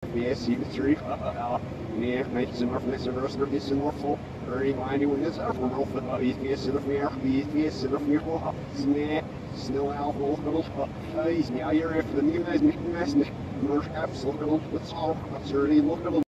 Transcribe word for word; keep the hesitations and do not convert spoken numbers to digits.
V S three. Nee, netjes en aflessen rustig is een wortel. Early wine when it's up from off the east of meer, east of meer. Nee, snel alcohol middel. Is now you're if the new guys make mess. More absolute, let's all, that's already lookable.